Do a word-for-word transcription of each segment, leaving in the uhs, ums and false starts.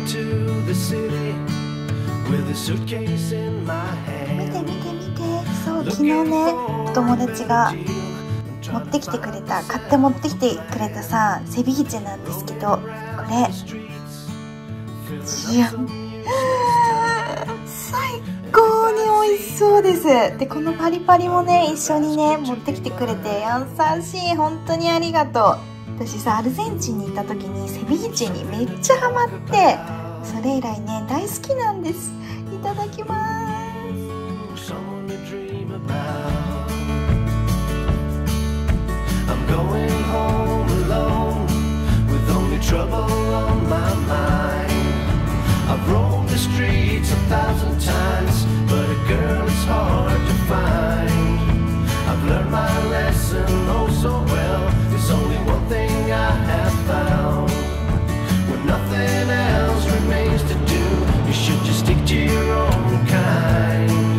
into the city with a suitcase in my 見 hand. て見て見て、そう昨日ねお友達が持ってきてくれた買って持ってきてくれたさセビーチェなんですけど、これじゃん最高に美味しそうです。でこのパリパリもね一緒にね持ってきてくれて優しい、本当にありがとう。私さアルゼンチンに行った時にセビーチェにめっちゃハマって、それ以来ね大好きなんです。いただきます。 Someone to dream about. I'm going home alone with only trouble on my mind. I've roamed the streets a thousand times, but a girl is hard to find. I've learned my lesson oh so well. There's only one thing I have found. When nothing else remains to do, you should just stick to your own kind.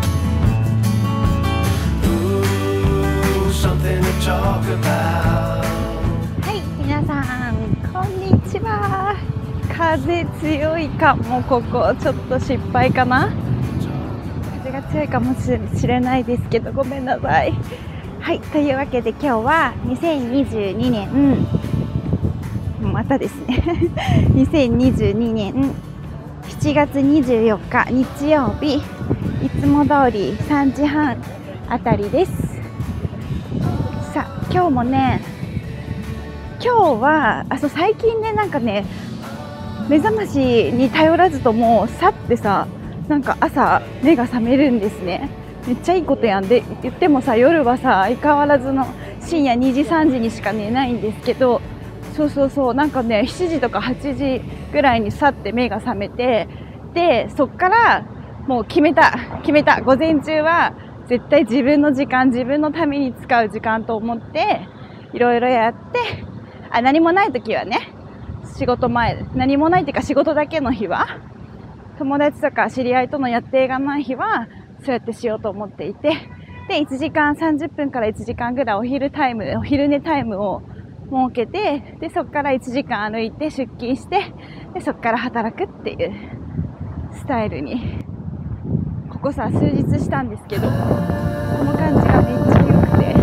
Ooh, something to talk about. はい、皆さんこんにちは。風強いかも、ここちょっと失敗かな。風が強いかもしれないですけどごめんなさい。はい、というわけで今日はにせんにじゅうにねんまたですねにせんにじゅうにねんしちがつにじゅうよっか日曜日、いつも通りさんじはんあたりです。さあ今日もね、今日はあそう最近ねなんかね目覚ましに頼らずともさってさ、なんか朝目が覚めるんですね。めっちゃいいことやんで言ってもさ、夜はさ相変わらずの深夜にじさんじにしか寝ないんですけど、そうそうそう、なんかねしちじとかはちじぐらいにさって目が覚めて、でそっからもう決めた決めた午前中は絶対自分の時間、自分のために使う時間と思っていろいろやって、あ何もない時はね、仕事前何もないっていうか仕事だけの日は、友達とか知り合いとの予定がない日はそうやってしようと思っていて、でいちじかんさんじゅっぷんからいちじかんぐらいお昼タイムお昼寝タイムを設けて、でそこからいちじかん歩いて出勤して、でそこから働くっていうスタイルにここさ数日したんですけど、この感じがめっちゃ良くて、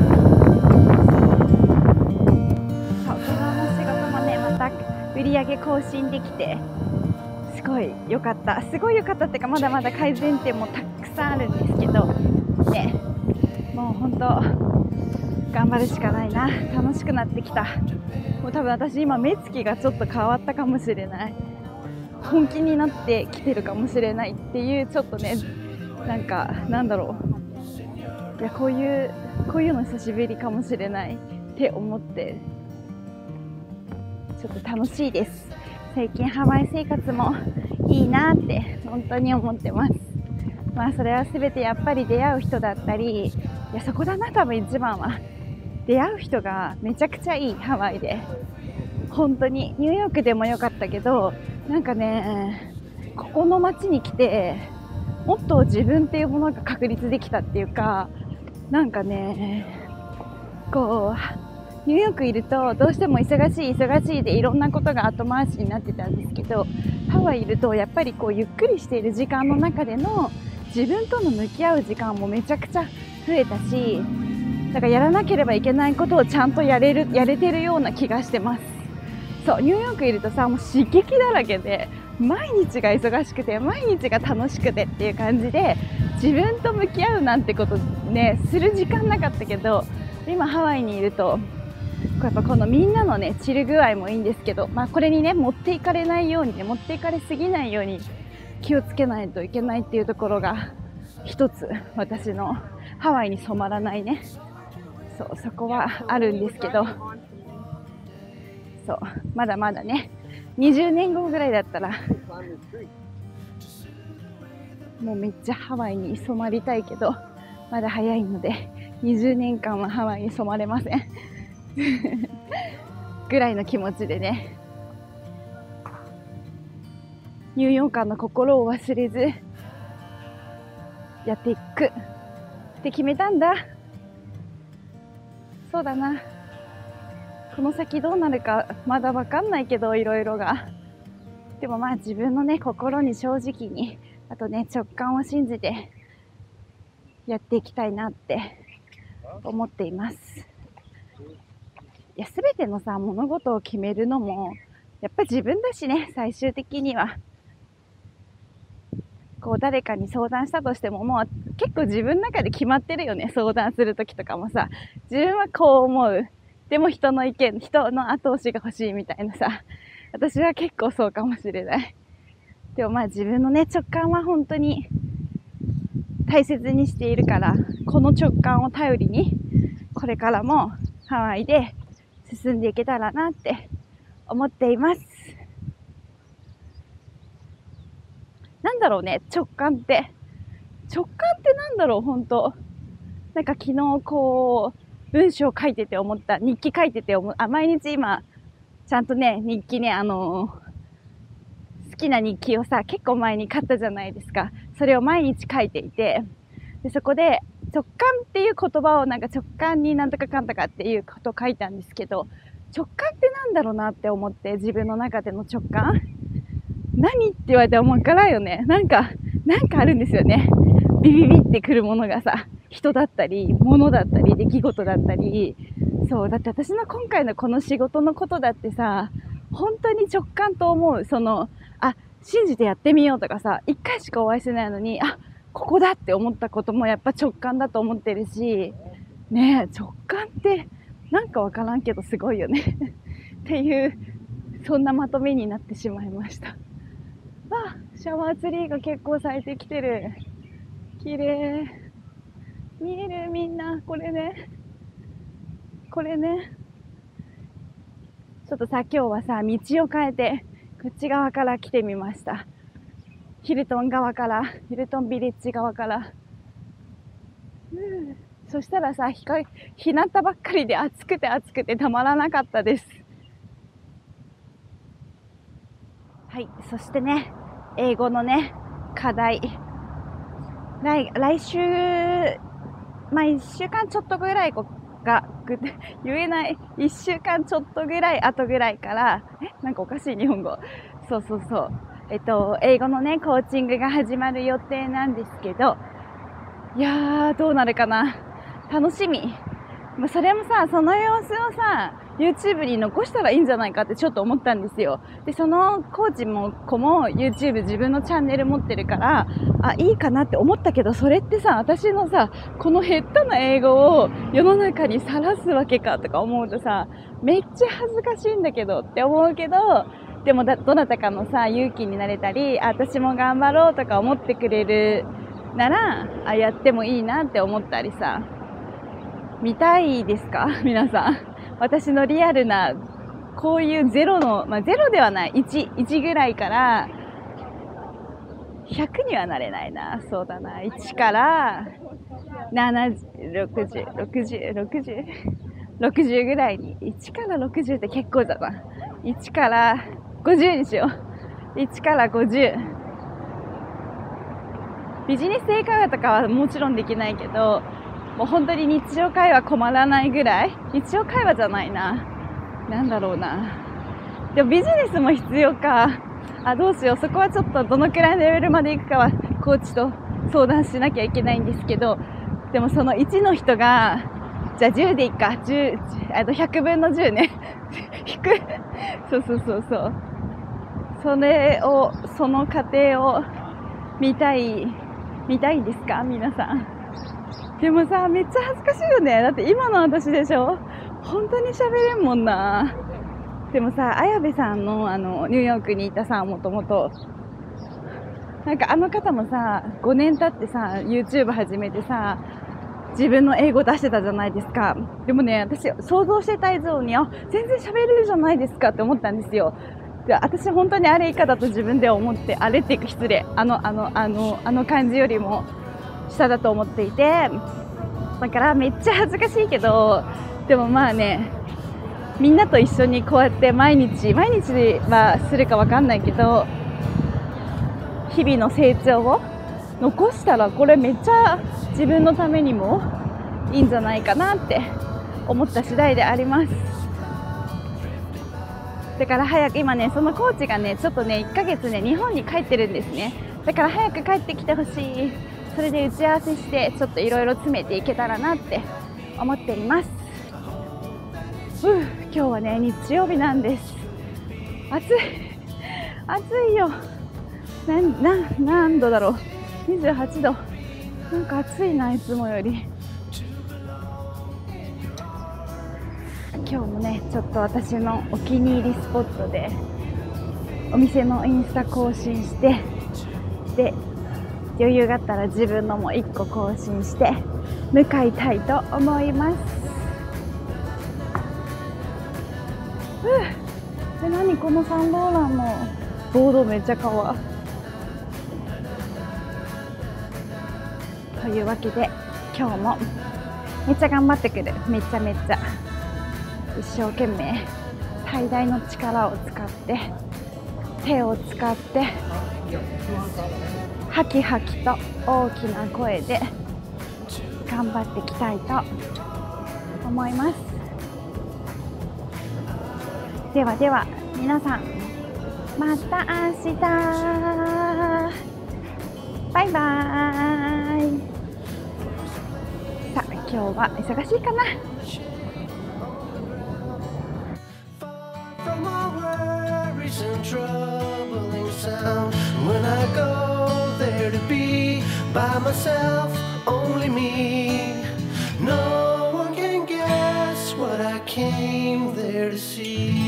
そう昨日の仕事もねまた売り上げ更新できてすごい良かった。すごい良かったっていうか、まだまだ改善点もたくさんあるんですけどね、もう本当頑張るしかないな。楽しくなってきた。もう多分私今目つきがちょっと変わったかもしれない。本気になってきてるかもしれないっていう、ちょっとねなんかなんだろう、いやこういうこういうの久しぶりかもしれないって思ってちょっと楽しいです。最近ハワイ生活もいいなって本当に思ってます。まあそれは全てやっぱり出会う人だったり、いやそこだな、多分一番は出会う人がめちゃくちゃいい。ハワイで本当にニューヨークでも良かったけど、なんかねここの街に来てもっと自分っていうものが確立できたっていうか、なんかねこうニューヨークいるとどうしても忙しい忙しいでいろんなことが後回しになってたんですけど、ハワイいるとやっぱりこうゆっくりしている時間の中での自分との向き合う時間もめちゃくちゃ増えたし、だからやらなければいけないことをちゃんとやれるやれてるような気がしてます。そうニューヨークいるとさもう刺激だらけで毎日が忙しくて毎日が楽しくてっていう感じで、自分と向き合うなんてことねする時間なかったけど、今ハワイにいるとやっぱこのみんなのねチル具合もいいんですけど、まあこれにね持っていかれないようにね持っていかれすぎないように気をつけないといけないっていうところが一つ私のハワイに染まらないね、そうそこはあるんですけど、そうまだまだねにじゅうねんごぐらいだったらもうめっちゃハワイに染まりたいけど、まだ早いのでにじゅうねんかんはハワイに染まれませんぐらいの気持ちでね、ニューヨーカーの心を忘れずやっていくって決めたんだ。そうだな、この先どうなるかまだわかんないけどいろいろがでもまあ自分のね、心に正直に、あとね、直感を信じてやっていきたいなって思っています。いや、すべてのさ、物事を決めるのもやっぱ自分だしね、最終的には。こう誰かに相談したとしても、もう結構自分の中で決まってるよね。相談するときとかもさ、自分はこう思う。でも人の意見、人の後押しが欲しいみたいなさ、私は結構そうかもしれない。でもまあ自分のね、直感は本当に大切にしているから、この直感を頼りに、これからもハワイで進んでいけたらなって思っています。なんだろうね、直感って。直感ってなんだろう、本当。なんか昨日こう、文章を書いてて思った、日記書いてて思う、あ、毎日今、ちゃんとね、日記ね、あのー、好きな日記をさ、結構前に買ったじゃないですか。それを毎日書いていて、でそこで、直感っていう言葉をなんか直感になんとかかんとかっていうことを書いたんですけど、直感ってなんだろうなって思って、自分の中での直感何って言われてもわからんよね。なんか、なんかあるんですよね。ビビビってくるものがさ、人だったり、物だったり、出来事だったり。そう、だって私の今回のこの仕事のことだってさ、本当に直感と思う。その、あ、信じてやってみようとかさ、一回しかお会いしてないのに、あ、ここだって思ったこともやっぱ直感だと思ってるし、ねえ、直感ってなんかわからんけどすごいよね。っていう、そんなまとめになってしまいました。あ、シャワーツリーが結構咲いてきてる。綺麗。見えるみんな。これね。これね。ちょっとさ、今日はさ、道を変えて、こっち側から来てみました。ヒルトン側から、ヒルトンビレッジ側から。うん、そしたらさ、日向ばっかりで暑くて暑くてたまらなかったです。はい、そしてね、英語のね、課題。来、来週、まあ一週間ちょっとぐらいが、言えない、一週間ちょっとぐらい後ぐらいから、え、なんかおかしい日本語。そうそうそう。えっと、英語のね、コーチングが始まる予定なんですけど、いやー、どうなるかな。楽しみ。まあ、それもさ、その様子をさ、YouTube に残したらいいんじゃないかってちょっと思ったんですよ。で、そのコーチも子も YouTube 自分のチャンネル持ってるから、あ、いいかなって思ったけど、それってさ、私のさ、この下手な英語を世の中にさらすわけかとか思うとさ、めっちゃ恥ずかしいんだけどって思うけど、でもだ、どなたかのさ、勇気になれたり、あ、私も頑張ろうとか思ってくれるなら、あ、やってもいいなって思ったりさ、見たいですか皆さん。私のリアルな、こういうゼロの、まあ、ゼロではない、いち、いちぐらいから、ひゃくにはなれないな。そうだな。いちから、ななじゅう、ろくじゅう、ろくじゅう、ろくじゅう、ろくじゅうぐらいに。いちからろくじゅうって結構だな。いちからごじゅうにしよう。いちからごじゅう。ビジネス英会話とかはもちろんできないけど、もう本当に日常会話困らないぐらい。日常会話じゃないな。なんだろうな。でもビジネスも必要か。あ、どうしよう。そこはちょっとどのくらいのレベルまで行くかはコーチと相談しなきゃいけないんですけど、でもそのいちの人が、じゃあじゅうでいいか。じゅう、あとひゃくぶんのじゅうね。引く。そうそうそうそう。それを、その過程を見たい、見たいですか皆さん。でもさ、めっちゃ恥ずかしいよね。だって今の私でしょ？本当に喋れんもんな。でもさ、綾部さんのあの、ニューヨークにいたさ、もともと。なんかあの方もさ、ごねん経ってさ、YouTube 始めてさ、自分の英語出してたじゃないですか。でもね、私想像してた以上に、あ、全然喋れるじゃないですかって思ったんですよ。で、私本当にあれ以下だと自分で思って、あれっていうか失礼。あの、あの、あの、あの感じよりも下だと思っていて、だからめっちゃ恥ずかしいけど、でもまあね、みんなと一緒にこうやって毎日、毎日はするかわかんないけど、日々の成長を残したらこれめっちゃ自分のためにもいいんじゃないかなって思った次第であります。 だから早く、今ねそのコーチがねちょっとねいっかげつね日本に帰ってるんですね。だから早く帰ってきてほしい。それで打ち合わせしてちょっといろいろ詰めていけたらなって思っています。ふう、今日はね日曜日なんです。暑い暑いよ。なな何度だろう、にじゅうはちど。なんか暑いな、いつもより。今日もねちょっと私のお気に入りスポットでお店のインスタ更新して、で余裕があったら自分のもいっこ更新して向かいたいと思います。ふう、で何このサンローランのボードめっちゃかわ。というわけで今日もめっちゃ頑張ってくる。めちゃめちゃ一生懸命最大の力を使って手を使ってハキハキと大きな声で頑張っていきたいと思います。ではでは皆さん、また明日。バイバーイ。さあ今日は忙しいかな。 From all worries and troubling sound, when I go there to be by myself, only me. No one can guess what I came there to see.